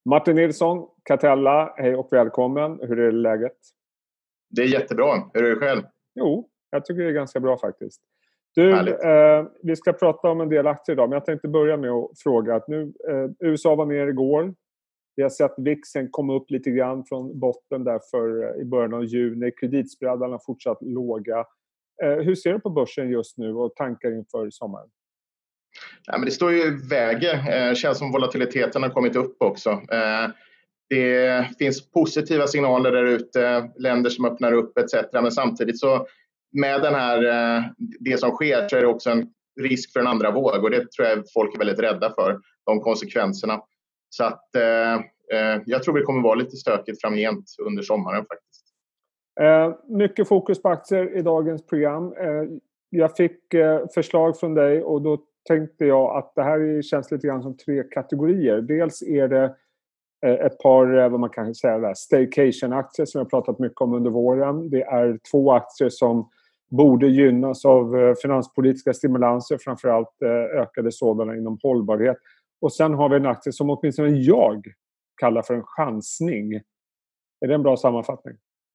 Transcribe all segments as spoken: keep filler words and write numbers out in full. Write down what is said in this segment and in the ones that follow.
Martin Nilsson, Catella, hej och välkommen. Hur är läget? Det är jättebra. Hur är det själv? Jo, jag tycker det är ganska bra faktiskt. Du, eh, vi ska prata om en del aktier idag, men jag tänkte börja med att fråga att nu, eh, U S A var ner igår. Vi har sett V I Xen komma upp lite grann från botten därför i början av juni. Kreditspreadarna fortsatt låga. Eh, hur ser du på börsen just nu och tankar inför sommaren? Ja, men det står ju i vägen. Det eh, känns som volatiliteten har kommit upp också. Eh, det finns positiva signaler där ute, länder som öppnar upp et cetera. Men samtidigt så med den här, eh, det som sker så är det också en risk för en andra våg. Och det tror jag folk är väldigt rädda för, de konsekvenserna. Så att eh, eh, jag tror det kommer vara lite stökigt framgent under sommaren faktiskt. Eh, mycket fokus på aktier i dagens program. Eh, jag fick eh, förslag från dig och då tänkte jag att det här känns lite grann som tre kategorier. Dels är det eh, ett par, eh, vad man kan säga, där, staycation-aktier som jag pratat mycket om under våren. Det är två aktier som borde gynnas av eh, finanspolitiska stimulanser, framförallt eh, ökade sådana inom hållbarhet. Och sen har vi en aktie som åtminstone jag kallar för en chansning. Är det en bra sammanfattning?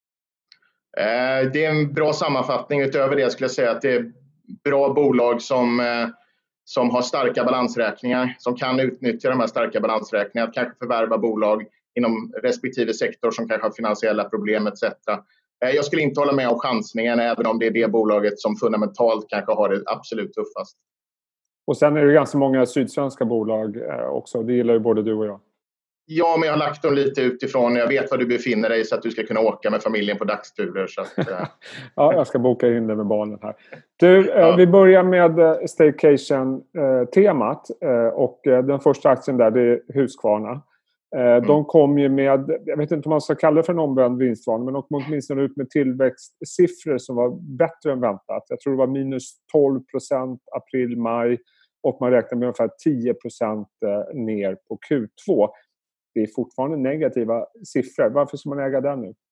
Eh, det är en bra sammanfattning. Utöver det skulle jag säga att det är bra bolag som, eh, som har starka balansräkningar, som kan utnyttja de här starka balansräkningarna, att kanske förvärva bolag inom respektive sektor som kanske har finansiella problem et cetera. Eh, jag skulle inte hålla med om chansningen, även om det är det bolaget som fundamentalt kanske har det absolut tuffast. Och sen är det ganska många sydsvenska bolag eh, också. Det gillar ju både du och jag. Ja, men jag har lagt dem lite utifrån. Jag vet var du befinner dig så att du ska kunna åka med familjen på dagsturer. Så att, eh. Ja, jag ska boka in det med barnen här. Du, ja. Vi börjar med staycation-temat. Och den första aktien där, det är Husqvarna. Mm. De kom ju med, jag vet inte om man ska kalla det för en omvänd vinstvarning, men de kom åtminstone ut med tillväxtsiffror som var bättre än väntat. Jag tror det var minus tolv procent april-maj och man räknar med ungefär tio procent ner på Q två. Det är fortfarande negativa siffror. Varför ska man äga den nu?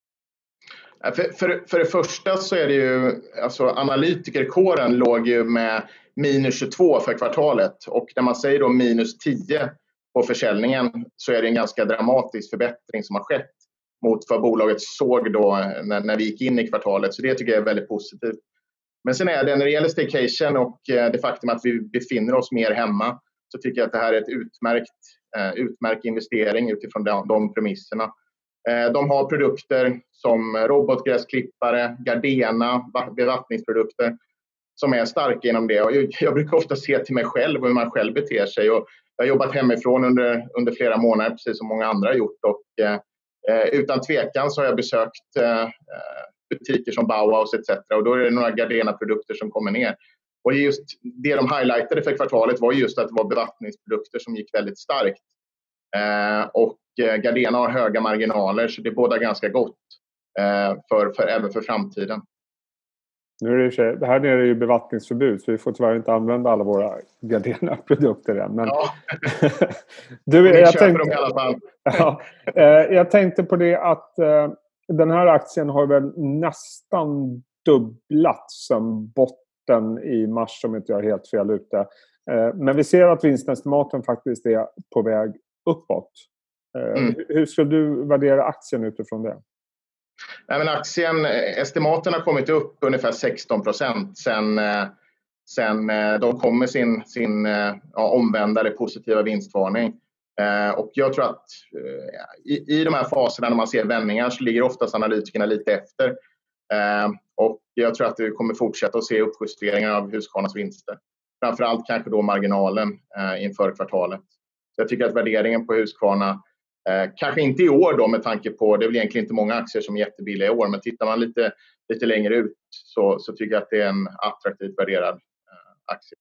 För, för, för det första så är det ju, alltså analytikerkåren låg ju med minus tjugotvå för kvartalet. Och när man säger då minus tio på försäljningen så är det en ganska dramatisk förbättring som har skett mot vad bolaget såg då när, när vi gick in i kvartalet. Så det tycker jag är väldigt positivt. Men sen är det, när det gäller staycation och det faktum att vi befinner oss mer hemma, så tycker jag att det här är ett utmärkt, eh, utmärkt investering utifrån de, de premisserna. Eh, de har produkter som robotgräsklippare, Gardena, bevattningsprodukter som är starka inom det. Och jag, jag brukar ofta se till mig själv och hur man själv beter sig. Och jag har jobbat hemifrån under, under flera månader, precis som många andra har gjort. Och, eh, utan tvekan så har jag besökt eh, butiker som Bauhaus et cetera. Och då är det några Gardena-produkter som kommer ner. Och just det de highlightade för kvartalet var just att det var bevattningsprodukter som gick väldigt starkt. Eh, och Gardena har höga marginaler, så det är båda ganska gott eh, för, för, även för framtiden. Nu är det, det här nere är ju bevattningsförbud, så vi får tyvärr inte använda alla våra Gardena-produkter än. Men ja. du, jag, jag, tänkte, dem i alla fall. ja, eh, jag tänkte på det att eh, den här aktien har väl nästan dubblats som botten i mars, som inte jag är helt fel ute. Men vi ser att vinstestimaten faktiskt är på väg uppåt. Mm. Hur ska du värdera aktien utifrån det? Nej, men aktien, estimaten har kommit upp ungefär sexton procent sen, sen de kom med sin, sin ja, omvända eller positiva vinstvarning. Och jag tror att i, i de här faserna när man ser vändningar så ligger oftast analytikerna lite efter. Och jag tror att vi kommer fortsätta att se uppjusteringar av Husqvarnas vinster. Framförallt kanske då marginalen eh, inför kvartalet. Så jag tycker att värderingen på Husqvarna, eh, kanske inte i år då med tanke på, det är väl egentligen inte många aktier som är jättebilliga i år. Men tittar man lite, lite längre ut så, så tycker jag att det är en attraktivt värderad eh, aktie.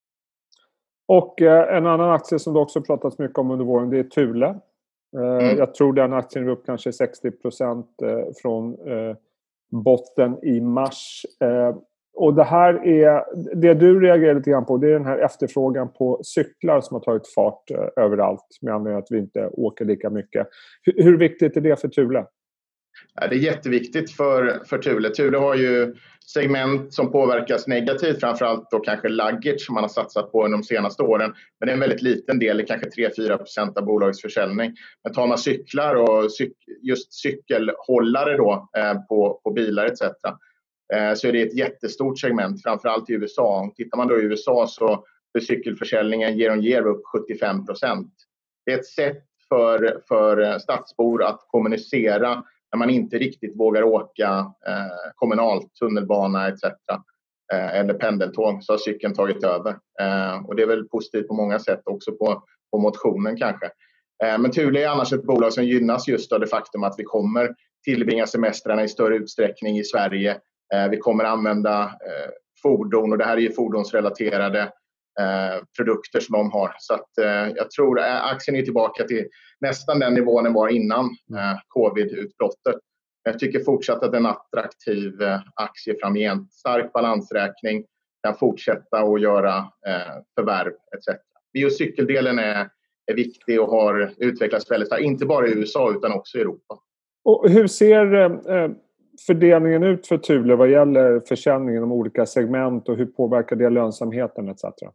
Och eh, en annan aktie som det också pratats mycket om under våren, det är Thule. Eh, mm. Jag tror den aktien är upp kanske sextio procent eh, från eh, botten i mars. Eh, och det här är, det du reagerar lite grann på, det är den här efterfrågan på cyklar som har tagit fart eh, överallt med anledning att vi inte åker lika mycket. Hur, hur viktigt är det för Thule? Ja, det är jätteviktigt för, för Thule. Thule har ju segment som påverkas negativt, framförallt då kanske luggage som man har satsat på under de senaste åren. Men det är en väldigt liten del, det är kanske tre till fyra procent av bolagets försäljning. Men tar man cyklar och cyk, just cykelhållare då, eh, på, på bilar et cetera eh, så är det ett jättestort segment, framförallt i U S A. Tittar man då i U S A så är cykelförsäljningen year on year upp sjuttiofem procent. Det är ett sätt för, för stadsbor att kommunicera när man inte riktigt vågar åka eh, kommunalt, tunnelbana et cetera eh, eller pendeltåg, så har cykeln tagit över. Eh, och det är väl positivt på många sätt, också på, på motionen kanske. Eh, men Thule är annars ett bolag som gynnas just av det faktum att vi kommer tillbringa semestrarna i större utsträckning i Sverige. Eh, vi kommer använda eh, fordon, och det här är ju fordonsrelaterade Eh, produkter som de har. Så att, eh, jag tror att aktien är tillbaka till nästan den nivån den var innan eh, covid-utbrottet. Jag tycker fortsatt att det är en attraktiv eh, aktie framgent. Stark balansräkning, kan fortsätta att göra eh, förvärv et cetera. Biocykeldelen är, är viktig och har utvecklats väldigt starkt, inte bara i U S A utan också i Europa. Och hur ser eh, fördelningen ut för Thule vad gäller försäljningen av olika segment, och hur påverkar det lönsamheten et cetera?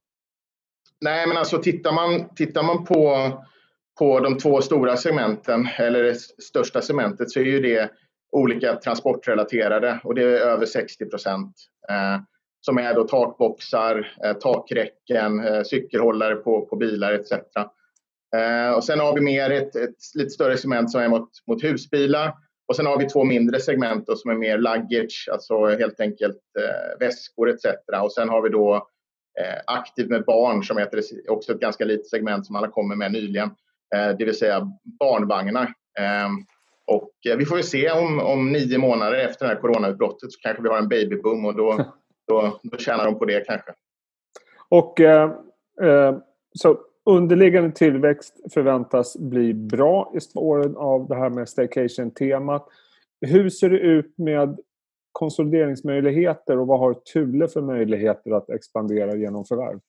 Nej, men alltså tittar man, tittar man på, på de två stora segmenten, eller det största segmentet, så är ju det olika transportrelaterade, och det är över sextio procent. Eh, som är då takboxar, eh, takräcken, eh, cykelhållare på, på bilar et cetera. Eh, och sen har vi mer ett, ett lite större segment som är mot, mot husbilar. Och sen har vi två mindre segment då, som är mer luggage, alltså helt enkelt eh, väskor et cetera. Och sen har vi då eh, aktiv med barn, som heter det, också ett ganska litet segment som alla kommer med nyligen. Eh, det vill säga barnvagnar. Eh, och eh, vi får ju se om, om nio månader efter det här coronautbrottet så kanske vi har en babyboom, och då, då, då tjänar de på det kanske. Och eh, eh, så underliggande tillväxt förväntas bli bra i spåren av det här med staycation-temat. Hur ser det ut med konsolideringsmöjligheter, och vad har Thule för möjligheter att expandera genom förvärv?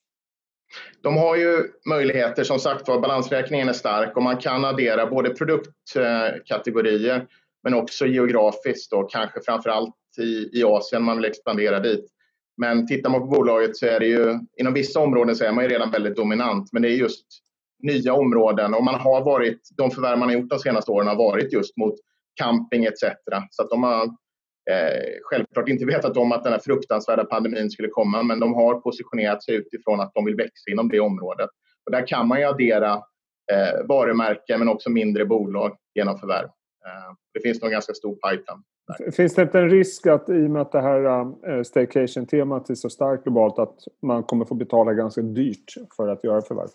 De har ju möjligheter, som sagt var, balansräkningen är stark och man kan addera både produktkategorier men också geografiskt då, kanske framförallt i, i Asien man vill expandera dit. Men tittar man på bolaget så är det ju, inom vissa områden så är man ju redan väldigt dominant, men det är just nya områden, och man har varit, de förvärv man har gjort de senaste åren har varit just mot camping et cetera. Så att de har eh, självklart inte vetat om att den här fruktansvärda pandemin skulle komma, men de har positionerat sig utifrån att de vill växa inom det området. Och där kan man ju addera eh, varumärken men också mindre bolag genom förvärv. Eh, det finns nog en ganska stor pipeline. Finns det inte en risk att i och med att det här äh, staycation-temat är så starkt globalt att man kommer få betala ganska dyrt för att göra förvärv?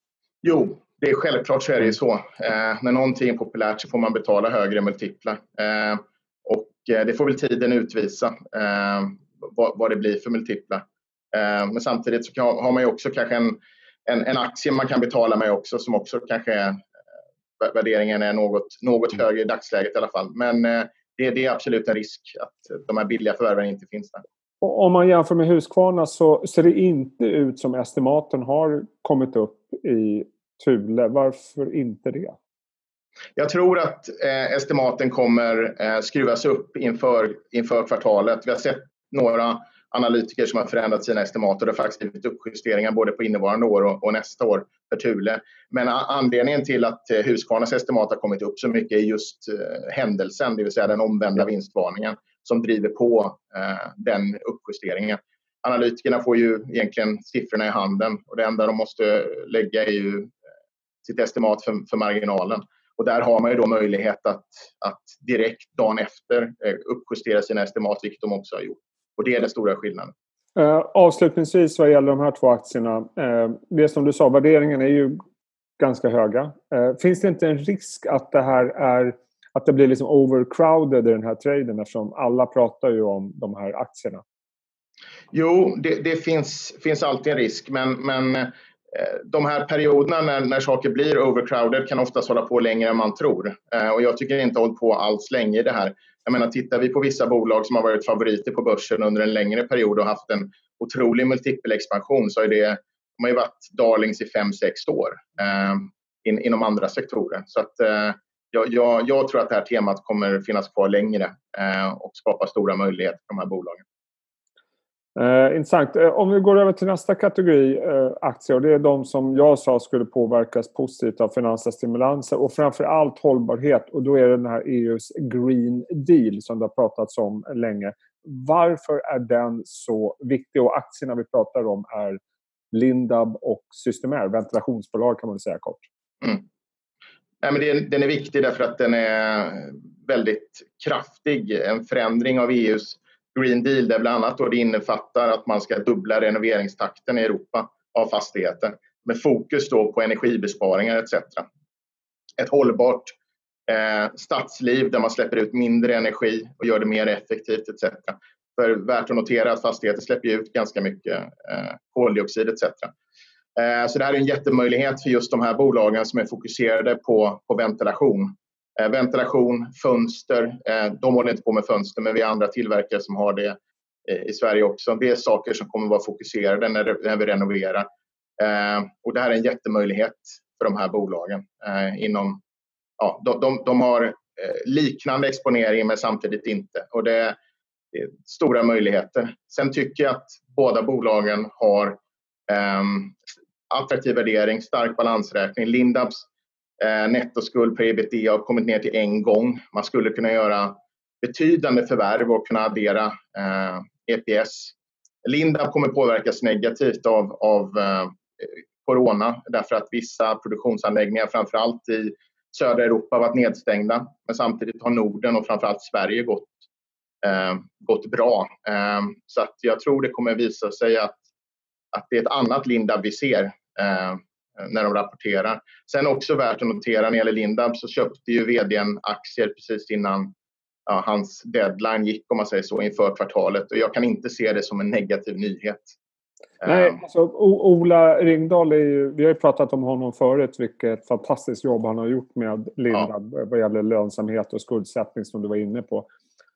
Jo, det är självklart så är det ju så. Eh, när någonting är populärt så får man betala högre multiplar. Eh, och eh, det får väl tiden utvisa eh, vad, vad det blir för multiplar. Eh, men samtidigt så kan, har man ju också kanske en, en, en aktie man kan betala med också, som också kanske eh, värderingen är något, något högre i dagsläget i alla fall. Men eh, Det, det är absolut en risk att de här billiga förvärven inte finns där. Och om man jämför med Husqvarna så ser det inte ut som estimaten har kommit upp i Thule. Varför inte det? Jag tror att eh, estimaten kommer eh, skruvas upp inför, inför kvartalet. Vi har sett några analytiker som har förändrat sina estimat, och det har faktiskt blivit uppjusteringar både på innevarande år och, och nästa år för Thule. Men a- anledningen till att eh, Husqvarnas estimat har kommit upp så mycket är just eh, händelsen, det vill säga den omvända vinstvarningen som driver på eh, den uppjusteringen. Analytikerna får ju egentligen siffrorna i handen, och det enda de måste lägga är ju eh, sitt estimat för, för marginalen. Och där har man ju då möjlighet att, att direkt dagen efter eh, uppjustera sina estimat, vilket de också har gjort. Och det är den stora skillnaden. Uh, avslutningsvis vad gäller de här två aktierna. Uh, det som du sa, värderingen är ju ganska höga. Uh, finns det inte en risk att det här är att det blir liksom overcrowded i den här traden, eftersom alla pratar ju om de här aktierna? Jo, det, det finns, finns alltid en risk, men, men eh, de här perioderna när, när saker blir overcrowded kan oftast hålla på längre än man tror. Eh, och jag tycker inte hållit på alls länge i det här. Jag menar, tittar vi på vissa bolag som har varit favoriter på börsen under en längre period och haft en otrolig multipelexpansion, så är det, de har ju varit darlings i fem sex år eh, in, inom andra sektorer. Så att, eh, jag, jag, jag tror att det här temat kommer finnas kvar längre eh, och skapa stora möjligheter för de här bolagen. Eh, intressant. Eh, om vi går över till nästa kategori eh, aktier, och det är de som jag sa skulle påverkas positivt av finansiella stimulanser och framförallt hållbarhet, och då är det den här E U:s Green Deal som det har pratats om länge. Varför är den så viktig? Och aktierna vi pratar om är Lindab och Systemair, ventilationsbolag kan man säga kort. Mm. Nej, men det, den är viktig därför att den är väldigt kraftig. En förändring av E U:s Green Deal där bland annat då det innefattar att man ska dubbla renoveringstakten i Europa av fastigheter med fokus då på energibesparingar et cetera. Ett hållbart eh, stadsliv där man släpper ut mindre energi och gör det mer effektivt et cetera. För värt att notera att fastigheter släpper ut ganska mycket eh, koldioxid et cetera. Eh, så det här är en jättemöjlighet för just de här bolagen som är fokuserade på, på ventilation. Eh, ventilation, fönster, eh, de håller inte på med fönster men vi har andra tillverkare som har det eh, i Sverige också. Det är saker som kommer vara fokuserade när, när vi renoverar. Eh, och det här är en jättemöjlighet för de här bolagen. Eh, inom, ja, de, de, de har eh, liknande exponering men samtidigt inte. Och det är, det är stora möjligheter. Sen tycker jag att båda bolagen har eh, attraktiv värdering, stark balansräkning. Lindabs Eh, nettoskuld per ebitda har kommit ner till en gång. Man skulle kunna göra betydande förvärv och kunna addera eh, E P S. Lindab kommer påverkas negativt av, av eh, corona därför att vissa produktionsanläggningar framförallt i södra Europa har varit nedstängda. Men samtidigt har Norden och framförallt Sverige gått, eh, gått bra. Eh, så att jag tror det kommer visa sig att, att det är ett annat Lindab vi ser eh, när de rapporterar. Sen också värt att notera när det gäller Lindab så köpte ju vdn aktier precis innan ja, hans deadline gick om man säger så inför kvartalet och jag kan inte se det som en negativ nyhet. Nej, alltså, o- Ola Ringdahl är ju, vi har ju pratat om honom förut vilket fantastiskt jobb han har gjort med Lindab ja. vad gäller lönsamhet och skuldsättning som du var inne på.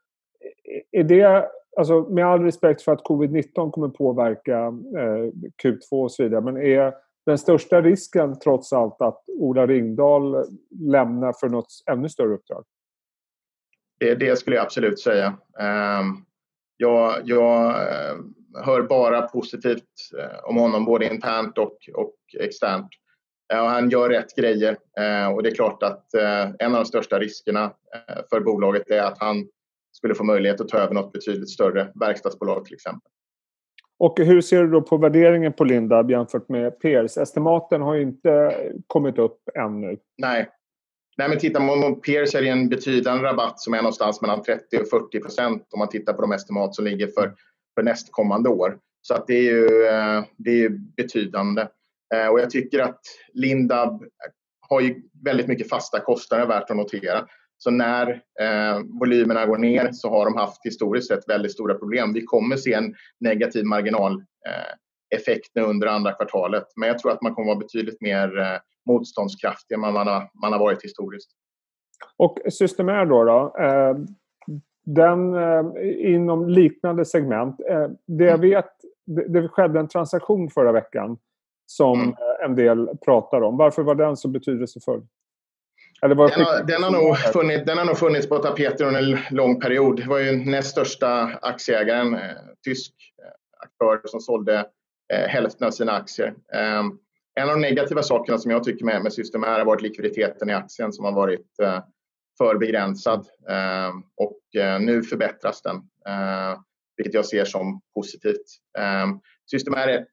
Är det, alltså med all respekt för att covid nitton kommer påverka eh, Q två och så vidare, men är den största risken trots allt att Ola Ringdahl lämnar för något ännu större uppdrag? Det, det skulle jag absolut säga. Um, jag, jag hör bara positivt om honom både internt och, och externt. Uh, han gör rätt grejer uh, och det är klart att uh, en av de största riskerna uh, för bolaget är att han skulle få möjlighet att ta över något betydligt större verkstadsbolag till exempel. Och hur ser du då på värderingen på Lindab jämfört med peers? Estimaten har ju inte kommit upp ännu. Nej, Nej men tittar man på peers är det en betydande rabatt som är någonstans mellan trettio och fyrtio procent om man tittar på de estimat som ligger för, för nästkommande år. Så att det är ju det är betydande. Och jag tycker att Lindab har ju väldigt mycket fasta kostnader värt att notera. Så när eh, volymerna går ner så har de haft historiskt sett väldigt stora problem. Vi kommer se en negativ marginaleffekt eh, under andra kvartalet. Men jag tror att man kommer vara betydligt mer eh, motståndskraftig än man har, man har varit historiskt. Och Systemair då? då eh, den eh, inom liknande segment. Eh, det jag vet, det, det skedde en transaktion förra veckan som mm. en del pratar om. Varför var den så betydelsefull? Den har, den, har nog funnits, den har nog funnits på tapeten under en lång period. Det var ju näst största aktieägaren, eh, tysk eh, aktör som sålde eh, hälften av sina aktier. Eh, en av de negativa sakerna som jag tycker med, med Systemair har varit likviditeten i aktien som har varit eh, för begränsad. Eh, och eh, nu förbättras den, eh, vilket jag ser som positivt. Eh, Systemair är ett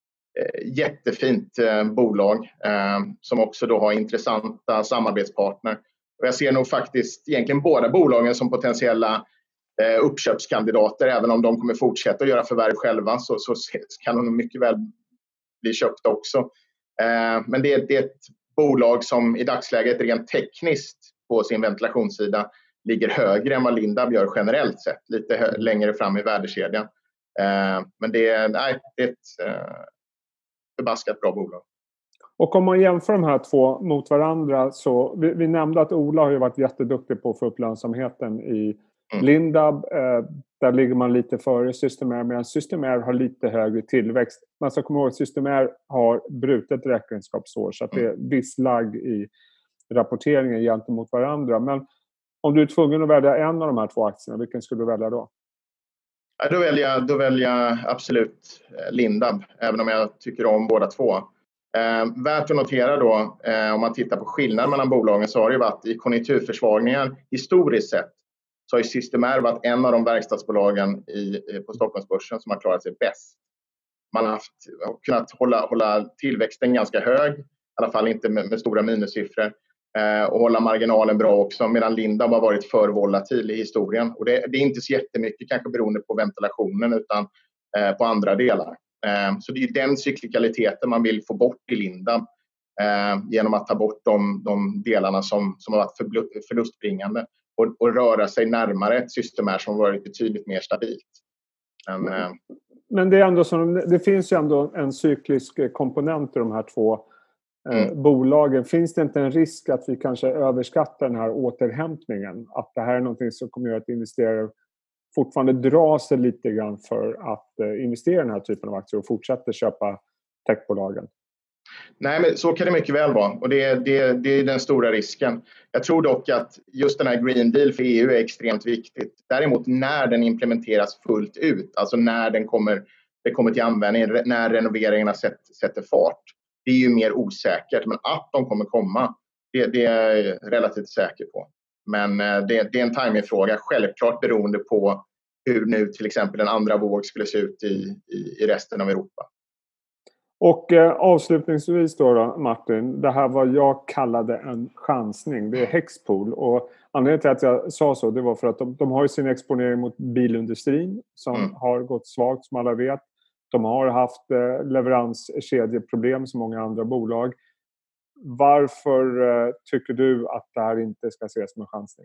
jättefint eh, bolag eh, som också då har intressanta samarbetspartner. Och jag ser nog faktiskt egentligen båda bolagen som potentiella eh, uppköpskandidater. Även om de kommer fortsätta att göra förvärv själva så, så kan de mycket väl bli köpta också. Eh, men det, det är ett bolag som i dagsläget rent tekniskt på sin ventilationssida ligger högre än vad Lindab gör generellt sett. Lite hö- längre fram i värdekedjan. Eh, men det är, nej, det är ett eh, förbaskat bra bolag. Och om man jämför de här två mot varandra så vi, vi nämnde att Ola har ju varit jätteduktig på att få upp lönsamheten i mm. Lindab. Eh, där ligger man lite före Systemair medan Systemair har lite högre tillväxt. Man ska komma ihåg att Systemair har brutet räkenskapsår så att det är viss lagg i, rapporteringen gentemot varandra. Men om du är tvungen att välja en av de här två aktierna, vilken skulle du välja då? Ja, då, väljer jag, då väljer jag absolut Lindab, även om jag tycker om båda två. Eh, värt att notera då, eh, om man tittar på skillnaden mellan bolagen, så har det varit i konjunkturförsvagningar historiskt sett, så har ju Systemair varit en av de verkstadsbolagen i, på Stockholmsbörsen som har klarat sig bäst. Man har haft, kunnat hålla, hålla tillväxten ganska hög, i alla fall inte med, med stora minussiffror, eh, och hålla marginalen bra också, medan Lindab har varit för volatil i historien. Och det, det är inte så jättemycket kanske beroende på ventilationen, utan eh, på andra delar. Eh, så det är den cyklikaliteten man vill få bort i Lindab, eh, genom att ta bort de, de delarna som, som har varit förlustbringande och, och röra sig närmare ett system här som har varit betydligt mer stabilt. Men, eh, Men det, är ändå som, det finns ju ändå en cyklisk komponent i de här två eh, mm. bolagen. Finns det inte en risk att vi kanske överskattar den här återhämtningen? Att det här är någonting som kommer att göra att investerare fortfarande drar sig lite grann för att eh, investera i den här typen av aktier och fortsätter köpa techbolagen? Nej, men så kan det mycket väl vara. Och det, det, det är den stora risken. Jag tror dock att just den här Green Deal för E U är extremt viktigt. Däremot när den implementeras fullt ut, alltså när den kommer, det kommer till användning, när renoveringarna sätt, sätter fart, det är ju mer osäkert. Men att de kommer komma, det, det är jag relativt säker på. Men det, det är en timingfråga, självklart beroende på hur nu till exempel en andra våg skulle se ut i, i, i resten av Europa. Och eh, avslutningsvis då, då Martin, det här vad jag kallade en chansning, det är Hexpol, och anledningen till att jag sa så, det var för att de, de har ju sin exponering mot bilindustrin som mm. har gått svagt som alla vet. De har haft eh, leveranskedjeproblem som många andra bolag. Varför eh, tycker du att det här inte ska ses som en chansning?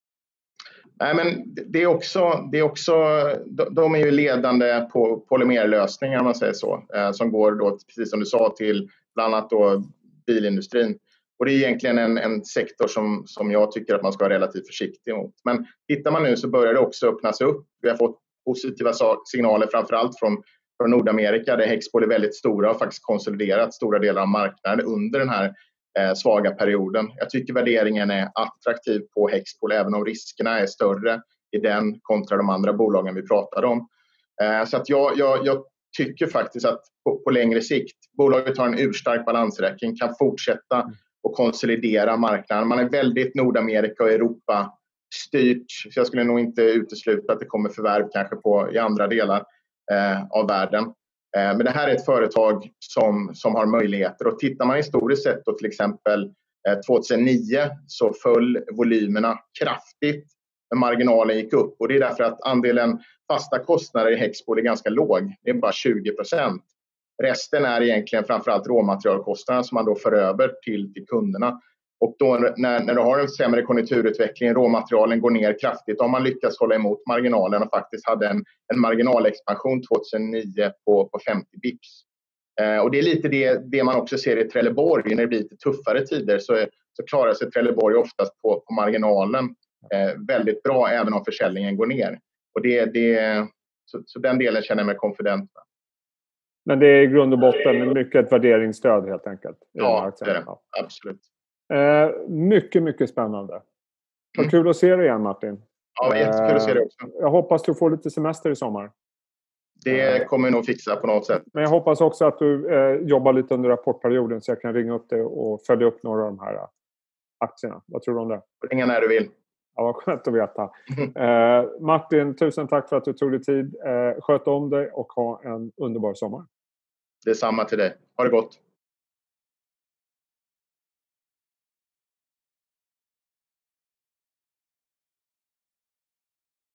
Nej, men det är också, det är också, de är ju ledande på polymerlösningar, om man säger så, som går då, precis som du sa, till bland annat då bilindustrin. Och det är egentligen en, en sektor som, som jag tycker att man ska vara relativt försiktig mot. Men tittar man nu så börjar det också öppnas upp. Vi har fått positiva signaler framförallt från, från Nordamerika, där Hexpol är väldigt stora och faktiskt konsoliderat stora delar av marknaden under den här Eh, svaga perioden. Jag tycker värderingen är attraktiv på Hexpol, även om riskerna är större i den kontra de andra bolagen vi pratade om. Eh, så att jag, jag, jag tycker faktiskt att på, på längre sikt, bolaget har en urstark balansräkning, kan fortsätta och konsolidera marknaden. Man är väldigt Nordamerika och Europa styrt, så jag skulle nog inte utesluta att det kommer förvärv kanske på, i andra delar eh, av världen. Men det här är ett företag som, som har möjligheter. Och tittar man historiskt sett då, till exempel tjugohundranio, så föll volymerna kraftigt. Men marginalen gick upp. Och det är därför att andelen fasta kostnader i Hexpol är ganska låg. Det är bara tjugo procent. Resten är egentligen framförallt råmaterialkostnaderna som man då för över till, till kunderna. Och då när, när du har en sämre konjunkturutveckling, råmaterialen går ner kraftigt, om man lyckas hålla emot marginalen och faktiskt hade en, en marginalexpansion tjugohundranio på, på femtio bips. Eh, och det är lite det, det man också ser i Trelleborg. När det blir lite tuffare tider så, så klarar sig Trelleborg oftast på, på marginalen eh, väldigt bra, även om försäljningen går ner. Och det, det, så, så den delen känner jag mig konfident med. Men det är i grund och botten mycket ett värderingsstöd helt enkelt? Ja, det är det. Absolut. Eh, mycket, mycket spännande. Vad kul att se dig igen, Martin. Ja, jättekul att se dig också. Eh, jag hoppas du får lite semester i sommar. Det kommer jag nog fixa på något sätt. Men jag hoppas också att du eh, jobbar lite under rapportperioden så jag kan ringa upp dig och följa upp några av de här aktierna. Vad tror du om det? Ringa när du vill. Ja, vad skönt att veta. Eh, Martin, tusen tack för att du tog dig tid. Eh, sköt om dig och ha en underbar sommar. Detsamma till dig. Ha det gott.